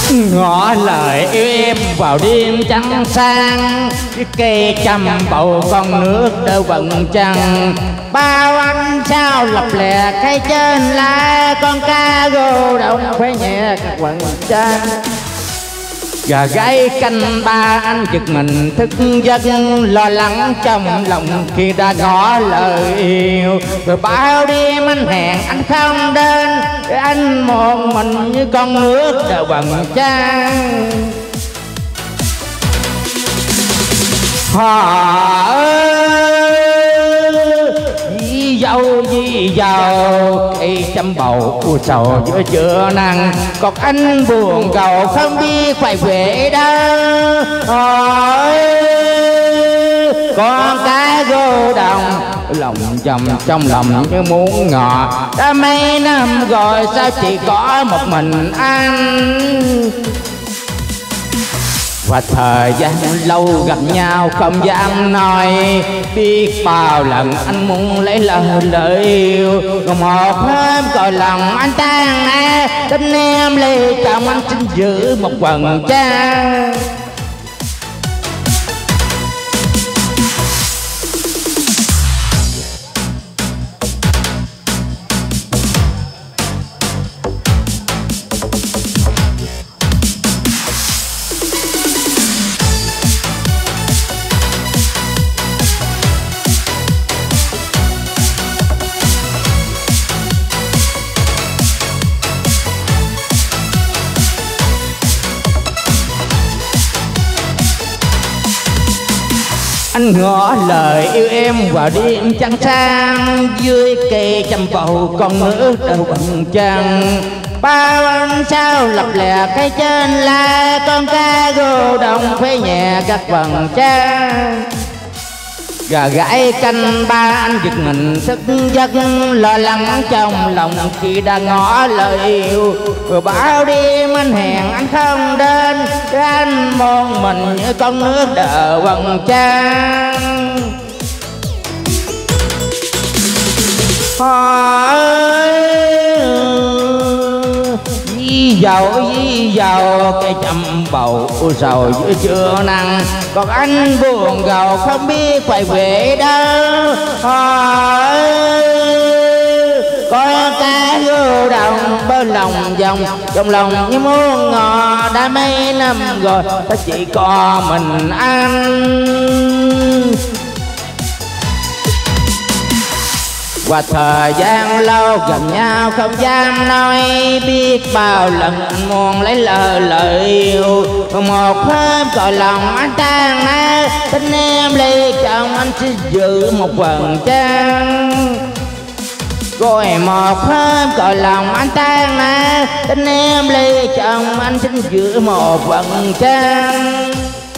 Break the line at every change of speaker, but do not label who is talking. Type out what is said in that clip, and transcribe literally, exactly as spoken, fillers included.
ngỏ lời yêu em vào đêm trăng sang, cái cây trăm bầu con nước đỡ vầng trăng. Bao ánh sao lập lè cây trên lá, con cá gô động khoe nhẹ các vầng trăng. Gà gáy canh ba anh giật mình thức giấc, lo lắng trong lòng khi đã ngỏ lời yêu. Rồi bao đêm anh hẹn anh không đến, anh một mình như con nước đỡ vầng trăng. Họ dí dâu dí dâu cây trăm bầu u sầu giữa trưa nắng, còn anh buồn cầu không biết phải về đâu. Hỏi con cá gô đồng lòng chầm trong lòng như muốn ngọt, đã mấy năm rồi sao chỉ có một mình anh. Và thời gian lâu gặp nhau không dám nói, biết bao lần anh muốn lấy lời lời yêu. Còn một hôm cõi lòng anh tan nát, tin em lấy chồng anh xin giữ một vầng trăng. Anh ngỏ lời yêu em vào đêm trăng sang, dưới cây trăm bầu con nước đỡ vầng trăng. Bao ánh sao lập lè cây trên lá, con cá gô đồng khoe nhẹ các vầng trăng. Gà gáy canh ba anh giật mình thức giấc, lo lắng trong lòng khi đã ngỏ lời yêu. Rồi bao đêm anh hẹn anh không đến, anh một mình như con nước đỡ vầng trăng. Hỏi dí dầu dí dầu cây trăm bầu u sầu giữa trưa nắng, còn anh buồn gầu không biết phải về đâu. Hỏi có cá gô đồng bên lòng vòng trong lòng như muốn ngọt, đã mấy năm rồi ta chỉ có mình anh. Và thời gian lâu gần nhau không dám nói, biết bao lần anh muốn lấy lời lời yêu. Một hôm cõi lòng anh tan nát, tin em lấy chồng anh sẽ giữ một vầng trăng. Rồi một hôm cõi lòng anh tan nát, tin em lấy chồng anh xin giữ một vầng trăng.